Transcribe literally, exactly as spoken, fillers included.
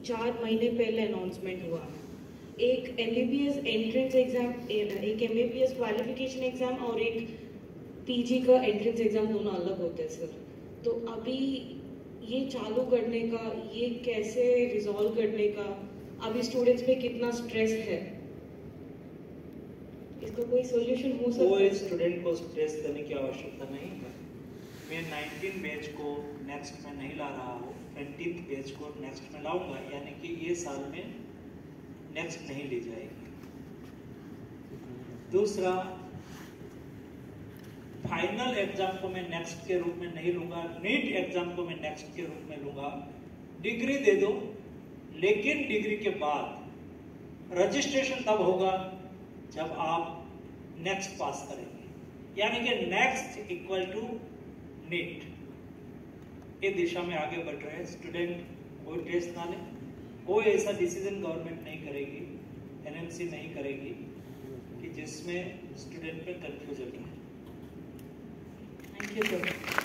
चार महीने पहले अनाउंसमेंट हुआ। एक एमबीबीएस एंट्रेंस एग्जाम, एक एमबीबीएस क्वालिफिकेशन एग्जाम और एक पीजी का एंट्रेंस एग्जाम, दोनों अलग होते हैं सर। तो अभी ये चालू करने का, ये कैसे रिजॉल्व करने का, अभी स्टूडेंट्स पे कितना स्ट्रेस है, इसका कोई सॉल्यूशन हो सकता है? कोई स्टूडेंट को स्ट्रेस देने की आवश्यकता नहीं है। मैं नाइनटीन बैच को नेक्स्ट में नहीं ला रहा हूँ, ट्वेंटीथ बैच को नेक्स्ट में लाऊंगा, यानी कि ये साल में नेक्स्ट नहीं ली जाएगी। दूसरा, फाइनल एग्जाम को मैं नेक्स्ट के रूप में नहीं लूंगा, नीट एग्जाम को मैं नेक्स्ट के रूप में लूंगा। डिग्री दे दो, लेकिन डिग्री के बाद रजिस्ट्रेशन तब होगा जब आप नेक्स्ट पास करेंगे, यानी कि नेक्स्ट इक्वल टू नीट। ये दिशा में आगे बढ़ रहे हैं। स्टूडेंट कोई टेस्ट ना ले, कोई ऐसा डिसीजन गवर्नमेंट नहीं करेगी, एनएमसी नहीं करेगी कि जिसमें स्टूडेंट पे कंफ्यूजन रहे। Thank you sir.